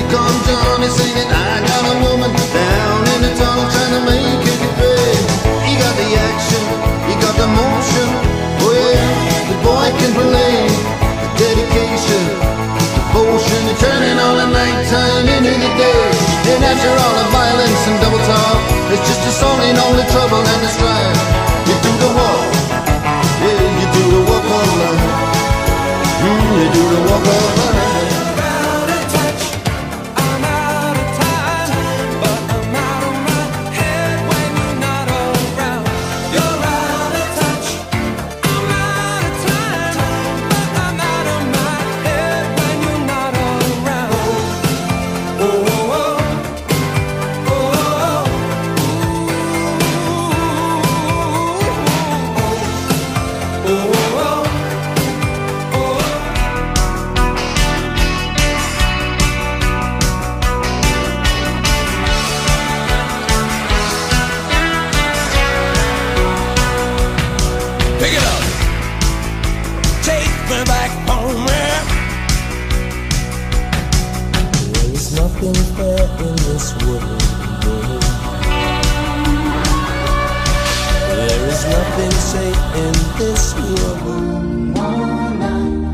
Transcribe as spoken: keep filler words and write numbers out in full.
come Johnny singing, I got a woman down in the tunnel trying to make it pay. He got the action, he got the motion. Oh yeah, the boy can play. The dedication, devotion, turning all the nighttime into the day. And after all the violence and double talk, it's just a song in all the trouble and the strife. You do the walk, yeah, you do the walk of life. Mm, you do the walk of life. There is nothing safe in this world.